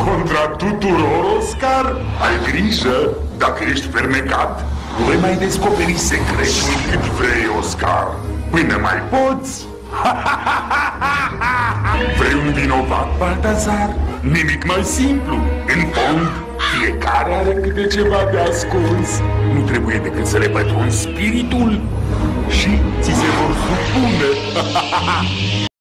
contra tuturor, Oscar? Ai grijă, dacă ești fermecat, nu vei mai descoperi secretul cât vrei, Oscar. Până mai poți. Vrei un vinovat, Baltazar? Nimic mai simplu. În fond, fiecare are câte ceva de ascuns. Nu trebuie decât să le pătrunzi spiritul și ți se vor supune.